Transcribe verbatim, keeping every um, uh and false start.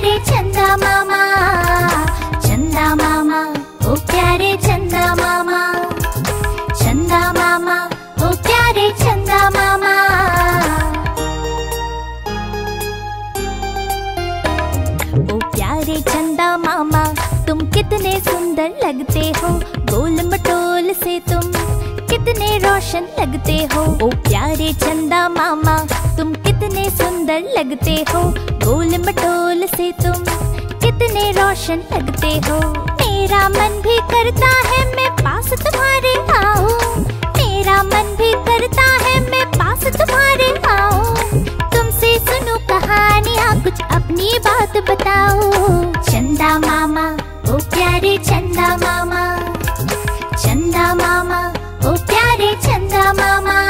प्यारे चंदा मामा, चंदा मामा ओ प्यारे चंदा मामा, चंदा मामा ओ प्यारे चंदा मामा। ओ प्यारे चंदा मामा तुम कितने सुंदर लगते हो, गोल मटोल से तुम कितने रोशन लगते हो। ओ प्यारे चंदा मामा तुम कितने सुंदर लगते हो, गोल मटोल से तुम कितने रोशन लगते हो। मेरा मन भी करता है मैं पास तुम्हारे आऊं, मेरा मन भी करता है मैं पास तुम्हारे आऊं। तुमसे सुनूं कहानियाँ कुछ अपनी बात बताओ। चंदा मामा ओ प्यारे चंदा मामा, चंदा मामा ओ प्यारे चंदा मामा।